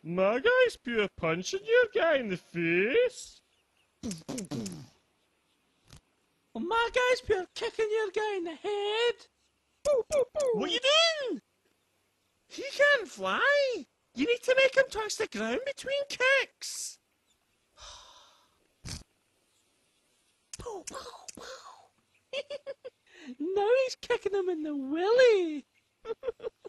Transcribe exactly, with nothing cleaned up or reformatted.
My guy's pure punching your guy in the face. Well, my guy's pure kicking your guy in the head. What you doing? He can't fly. You need to make him touch the ground between kicks. Now he's kicking him in the willy.